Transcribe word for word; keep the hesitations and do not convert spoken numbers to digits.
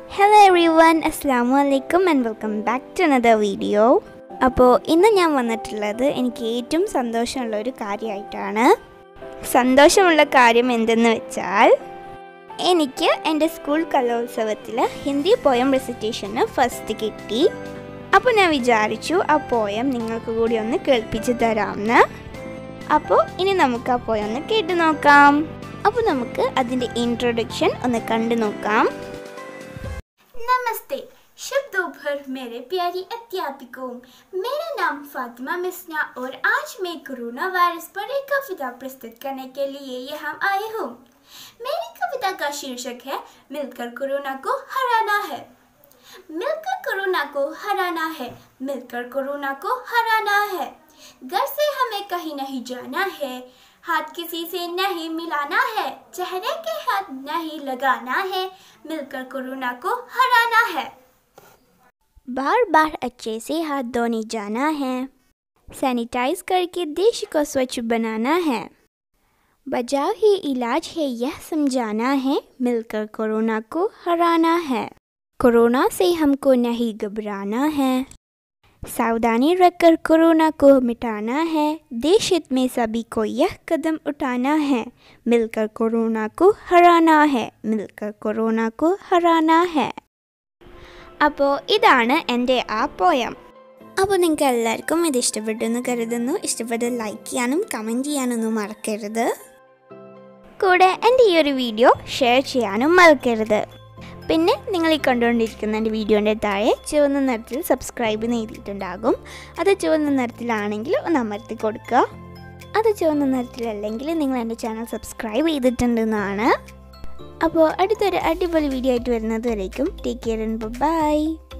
Hello everyone, Assalamu alaikum and welcome back to another video. അപ്പോൾ ഇന്ന് ഞാൻ വന്നിട്ടുള്ളത് എനിക്ക് ഏറ്റവും സന്തോഷമുള്ള ഒരു കാര്യമായിട്ടാണ്. സന്തോഷമുള്ള കാര്യം എന്തെന്ന് വെച്ചാൽ എനിക്ക് എൻ്റെ സ്കൂൾ കലോത്സവത്തിൽ ഹിന്ദി പോയം റെസിറ്റേഷന് ഫസ്റ്റ് കിട്ടി. അപ്പോൾ ഞാൻ വിചാരിച്ചു ആ പോയം നിങ്ങൾക്ക് കൂടി ഒന്ന് കേൾപ്പിച്ച് തരാമെന്ന്. അപ്പോൾ ഇനി നമുക്ക് ആ പോയം ഒന്ന് കേട്ടു നോക്കാം. അപ്പോൾ നമുക്ക് അതിൻ്റെ ഇൻട്രൊഡക്ഷൻ ഒന്ന് കണ്ടു നോക്കാം. नमस्ते, शुभ दोपहर मेरे प्यारी अध्यापकों। मेरा नाम फातिमा मिस्ना और आज मैं कोरोना वायरस पर एक कविता प्रस्तुत करने के लिए यहाँ आई हूँ। मेरी कविता का शीर्षक है मिलकर कोरोना को हराना है। मिलकर कोरोना को हराना है, मिलकर कोरोना को हराना है। घर से हमें कहीं नहीं जाना है, हाथ किसी से नहीं मिलाना है, चेहरे के हाथ नहीं लगाना है, मिलकर कोरोना को हराना है। बार बार अच्छे से हाथ धोने जाना है, सैनिटाइज करके देश को स्वच्छ बनाना है। बचाव ही इलाज है यह समझाना है, मिलकर कोरोना को हराना है। कोरोना से हमको नहीं घबराना है, सावधानी रखकर कोरोना को मिटाना है। देश हित में सभी को यह कदम उठाना है, मिलकर कोरोना को हराना है, मिलकर कोरोना को हराना है. അപ്പോൾ ഇതാണ് എൻ്റെ ആ പോയം. അപ്പോൾ നിങ്ങൾക്ക് എല്ലാവർക്കും ഇത് ഇഷ്ടപ്പെട്ടെന്ന് കരുതുന്നു. ഇഷ്ടപ്പെട്ട ലൈക്ക് ചെയ്യാനും കമൻറ്റ് ചെയ്യാനൊന്നും മറക്കരുത്. കൂടെ എൻ്റെ ഈ ഒരു വീഡിയോ ഷെയർ ചെയ്യാനും മറക്കരുത്. പിന്നെ നിങ്ങൾ ഈ കണ്ടുകൊണ്ടിരിക്കുന്ന എൻ്റെ വീഡിയോൻ്റെ താഴെ ചുവന്ന നിറത്തിൽ സബ്സ്ക്രൈബ് ചെയ്തിട്ടുണ്ടാകും. അത് ചുവന്ന നിറത്തിലാണെങ്കിൽ ഒന്ന് അമർത്തി കൊടുക്കുക. അത് ചുവന്ന നിറത്തിലല്ലെങ്കിൽ നിങ്ങൾ എൻ്റെ ചാനൽ സബ്സ്ക്രൈബ് ചെയ്തിട്ടുണ്ടെന്നാണ്. അപ്പോൾ അടുത്തൊരു അടിപൊളി വീഡിയോ ആയിട്ട് വരുന്നത് വരേക്കും ടേക്ക് കെയർ ആൻഡ് ബൈ.